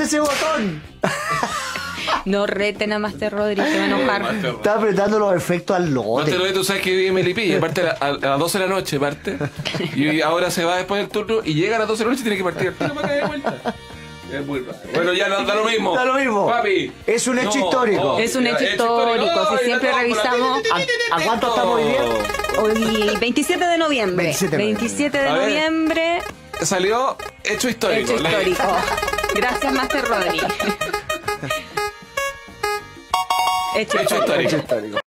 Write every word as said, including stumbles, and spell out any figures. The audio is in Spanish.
ese botón. No reten a Master Rodri, se va a enojar. Está apretando los efectos al lote. Master Rodri, tú sabes que vive en Melipilla, parte a, la, a, a las doce de la noche, parte. Y ahora se va después del turno y llega a las doce de la noche y tiene que partir. Tira para acá de vuelta. Es muy raro. Bueno, ya no, da lo mismo. Da lo mismo. Papi. Es un hecho No, histórico. no, Es un hecho histórico, si Ay, siempre la revisamos. ¿A, a cuánto estamos hoy día? Hoy, veintisiete de noviembre. veintisiete de noviembre. veintisiete de A ver. noviembre. Salió hecho histórico. Hecho histórico. Gracias, Master Rodri. Hecho Hecho histórico. Hecho histórico.